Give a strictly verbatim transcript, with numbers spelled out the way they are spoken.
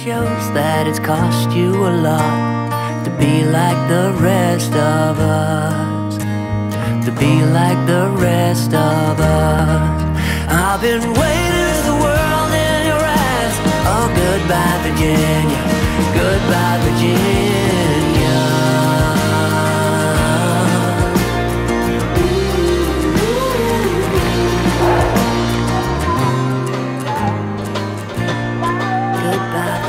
shows that it's cost you a lot to be like the rest of us, to be like the rest of us. I've been waiting as the world in your eyes. Oh, goodbye, Virginia, goodbye, Virginia. Goodbye.